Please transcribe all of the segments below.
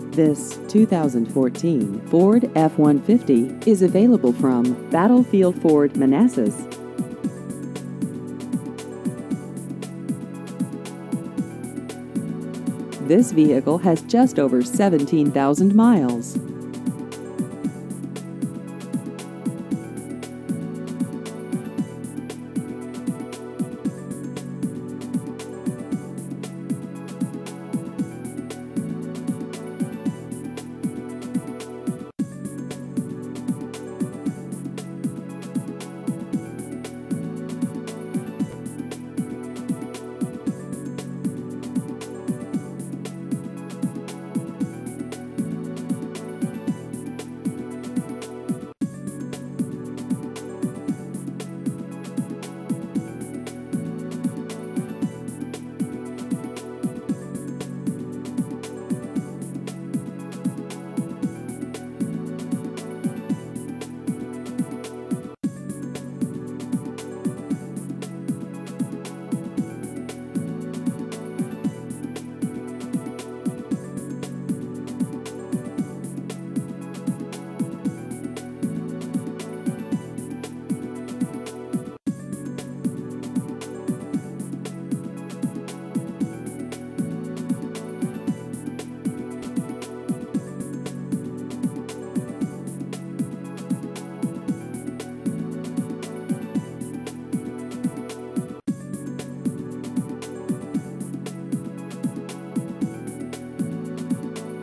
This 2014 Ford F-150 is available from Battlefield Ford Manassas. This vehicle has just over 17,000 miles.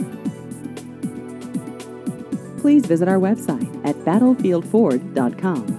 Please visit our website at battlefieldford.com.